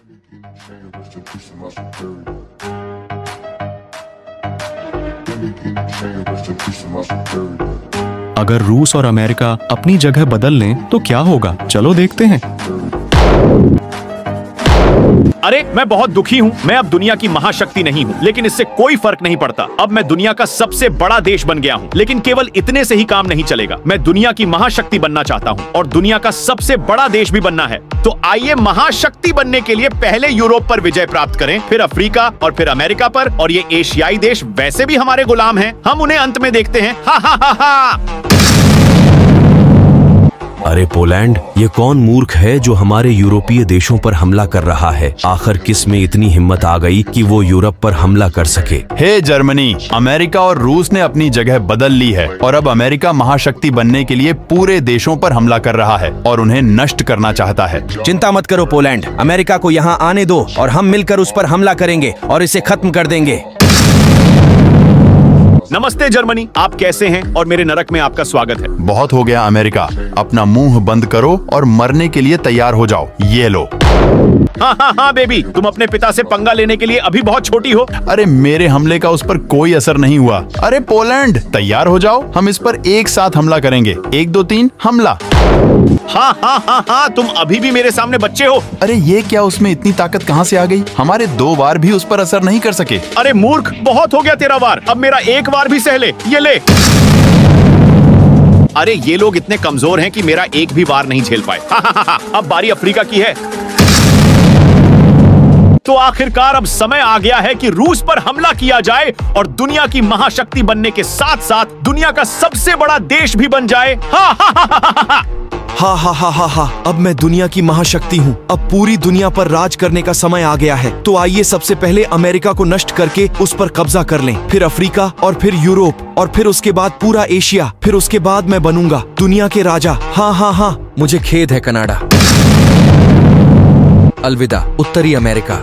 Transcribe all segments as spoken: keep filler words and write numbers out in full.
अगर रूस और अमेरिका अपनी जगह बदल लें तो क्या होगा, चलो देखते हैं। अरे मैं बहुत दुखी हूँ। मैं अब दुनिया की महाशक्ति नहीं हूँ, लेकिन इससे कोई फर्क नहीं पड़ता। अब मैं दुनिया का सबसे बड़ा देश बन गया हूँ, लेकिन केवल इतने से ही काम नहीं चलेगा। मैं दुनिया की महाशक्ति बनना चाहता हूँ और दुनिया का सबसे बड़ा देश भी बनना है। तो आइए महाशक्ति बनने के लिए पहले यूरोप पर विजय प्राप्त करें, फिर अफ्रीका और फिर अमेरिका पर। और ये एशियाई देश वैसे भी हमारे गुलाम हैं, हम उन्हें अंत में देखते हैं। हा हा हा हा। अरे पोलैंड, ये कौन मूर्ख है जो हमारे यूरोपीय देशों पर हमला कर रहा है? आखिर किस में इतनी हिम्मत आ गई कि वो यूरोप पर हमला कर सके? हे जर्मनी, अमेरिका और रूस ने अपनी जगह बदल ली है और अब अमेरिका महाशक्ति बनने के लिए पूरे देशों पर हमला कर रहा है और उन्हें नष्ट करना चाहता है। चिंता मत करो पोलैंड, अमेरिका को यहाँ आने दो और हम मिलकर उस पर हमला करेंगे और इसे खत्म कर देंगे। नमस्ते जर्मनी, आप कैसे हैं? और मेरे नरक में आपका स्वागत है। बहुत हो गया अमेरिका, अपना मुंह बंद करो और मरने के लिए तैयार हो जाओ। ये लो। हाँ हाँ हाँ बेबी, तुम अपने पिता से पंगा लेने के लिए अभी बहुत छोटी हो। अरे मेरे हमले का उस पर कोई असर नहीं हुआ। अरे पोलैंड, तैयार हो जाओ, हम इस पर एक साथ हमला करेंगे। एक दो तीन, हमला। हाँ हाँ हाँ हाँ, तुम अभी भी मेरे सामने बच्चे हो। अरे ये क्या, उसमें इतनी ताकत कहाँ से आ गई? हमारे दो बार भी उस पर असर नहीं कर सके। अरे मूर्ख, बहुत हो गया तेरा वार, अब मेरा एक बार भी सह ले। ये ले। अरे ये लोग इतने कमजोर हैं कि मेरा एक भी वार नहीं झेल पाए। हा, हा, हा, हा, अब बारी अफ्रीका की है। तो आखिरकार अब समय आ गया है कि रूस पर हमला किया जाए और दुनिया की महाशक्ति बनने के साथ साथ दुनिया का सबसे बड़ा देश भी बन जाए। हा हा हा हा हा हा। हा हा हा हा हा, अब मैं दुनिया की महाशक्ति हूँ। अब पूरी दुनिया पर राज करने का समय आ गया है। तो आइए सबसे पहले अमेरिका को नष्ट करके उस पर कब्जा कर लें, फिर अफ्रीका और फिर यूरोप और फिर उसके बाद पूरा एशिया। फिर उसके बाद मैं बनूंगा दुनिया के राजा। हाँ हाँ हाँ, मुझे खेद है कनाडा। अलविदा उत्तरी अमेरिका।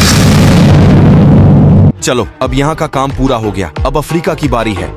चलो अब यहाँ का काम पूरा हो गया, अब अफ्रीका की बारी है।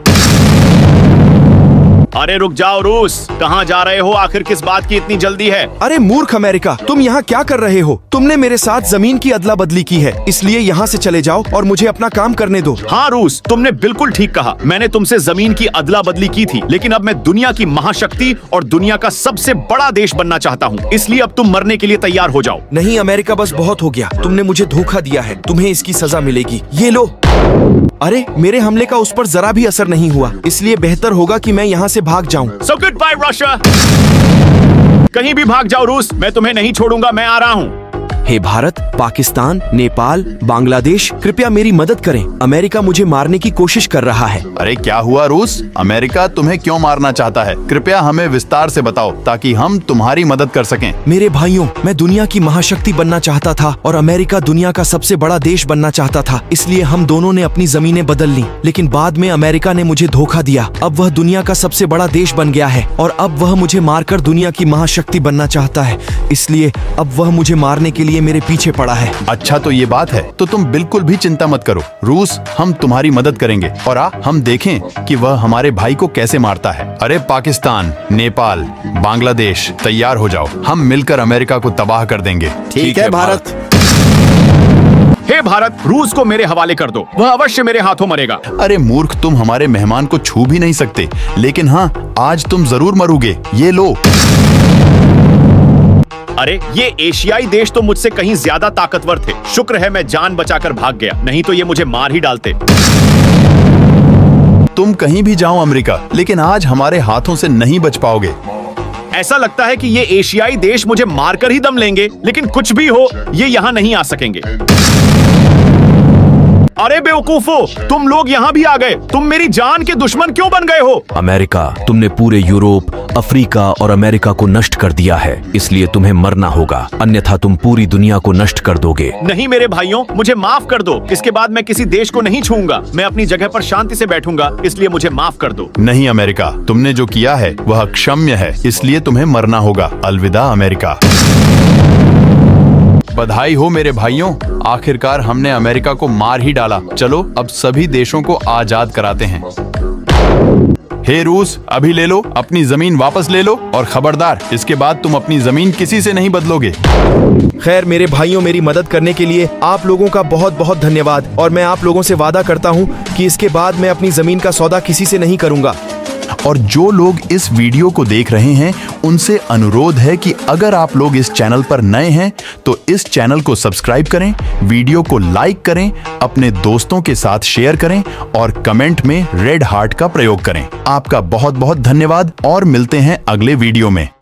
अरे रुक जाओ रूस, कहाँ जा रहे हो? आखिर किस बात की इतनी जल्दी है? अरे मूर्ख अमेरिका, तुम यहाँ क्या कर रहे हो? तुमने मेरे साथ जमीन की अदला बदली की है, इसलिए यहाँ से चले जाओ और मुझे अपना काम करने दो। हाँ रूस, तुमने बिल्कुल ठीक कहा। मैंने तुमसे जमीन की अदला बदली की थी, लेकिन अब मैं दुनिया की महाशक्ति और दुनिया का सबसे बड़ा देश बनना चाहता हूँ, इसलिए अब तुम मरने के लिए तैयार हो जाओ। नहीं अमेरिका, बस बहुत हो गया। तुमने मुझे धोखा दिया है, तुम्हें इसकी सजा मिलेगी। ये लो। अरे मेरे हमले का उस पर जरा भी असर नहीं हुआ, इसलिए बेहतर होगा कि मैं यहाँ से भाग जाऊँ। So goodbye Russia. कहीं भी भाग जाओ रूस, मैं तुम्हें नहीं छोड़ूंगा, मैं आ रहा हूँ। हे भारत, पाकिस्तान, नेपाल, बांग्लादेश, कृपया मेरी मदद करें। अमेरिका मुझे मारने की कोशिश कर रहा है। अरे क्या हुआ रूस? अमेरिका तुम्हें क्यों मारना चाहता है? कृपया हमें विस्तार से बताओ ताकि हम तुम्हारी मदद कर सकें। मेरे भाइयों, मैं दुनिया की महाशक्ति बनना चाहता था और अमेरिका दुनिया का सबसे बड़ा देश बनना चाहता था, इसलिए हम दोनों ने अपनी जमीनें बदल ली। लेकिन बाद में अमेरिका ने मुझे धोखा दिया। अब वह दुनिया का सबसे बड़ा देश बन गया है और अब वह मुझे मारकर दुनिया की महाशक्ति बनना चाहता है, इसलिए अब वह मुझे मारने के लिए मेरे पीछे पड़ा है। अच्छा तो ये बात है, तो तुम बिल्कुल भी चिंता मत करो रूस, हम तुम्हारी मदद करेंगे और आ हम देखें कि वह हमारे भाई को कैसे मारता है। अरे पाकिस्तान, नेपाल, बांग्लादेश, तैयार हो जाओ, हम मिलकर अमेरिका को तबाह कर देंगे। ठीक है भारत। हे भारत, रूस को मेरे हवाले कर दो, वह अवश्य मेरे हाथों मरेगा। अरे मूर्ख, तुम हमारे मेहमान को छू भी नहीं सकते, लेकिन हाँ आज तुम जरूर मरोगे। ये लो। अरे ये एशियाई देश तो मुझसे कहीं ज्यादा ताकतवर थे। शुक्र है मैं जान बचाकर भाग गया, नहीं तो ये मुझे मार ही डालते। तुम कहीं भी जाओ अमेरिका, लेकिन आज हमारे हाथों से नहीं बच पाओगे। ऐसा लगता है कि ये एशियाई देश मुझे मारकर ही दम लेंगे, लेकिन कुछ भी हो ये यहाँ नहीं आ सकेंगे। अरे बेवकूफो, तुम लोग यहाँ भी आ गए। तुम मेरी जान के दुश्मन क्यों बन गए हो? अमेरिका, तुमने पूरे यूरोप, अफ्रीका और अमेरिका को नष्ट कर दिया है, इसलिए तुम्हें मरना होगा, अन्यथा तुम पूरी दुनिया को नष्ट कर दोगे। नहीं मेरे भाइयों, मुझे माफ कर दो। इसके बाद मैं किसी देश को नहीं छूऊंगा। मैं अपनी जगह पर शांति से बैठूंगा, इसलिए मुझे माफ कर दो। नहीं अमेरिका, तुमने जो किया है वह अक्षम्य है, इसलिए तुम्हें मरना होगा। अलविदा अमेरिका। बधाई हो मेरे भाइयों, आखिरकार हमने अमेरिका को मार ही डाला। चलो अब सभी देशों को आजाद कराते हैं। हे रूस, अभी ले लो, अपनी जमीन वापस ले लो और खबरदार, इसके बाद तुम अपनी जमीन किसी से नहीं बदलोगे। खैर मेरे भाइयों, मेरी मदद करने के लिए आप लोगों का बहुत बहुत धन्यवाद और मैं आप लोगों से वादा करता हूँ कि इसके बाद मैं अपनी जमीन का सौदा किसी से नहीं करूंगा। और जो लोग इस वीडियो को देख रहे हैं उनसे अनुरोध है कि अगर आप लोग इस चैनल पर नए हैं तो इस चैनल को सब्सक्राइब करें, वीडियो को लाइक करें, अपने दोस्तों के साथ शेयर करें और कमेंट में रेड हार्ट का प्रयोग करें। आपका बहुत बहुत धन्यवाद और मिलते हैं अगले वीडियो में।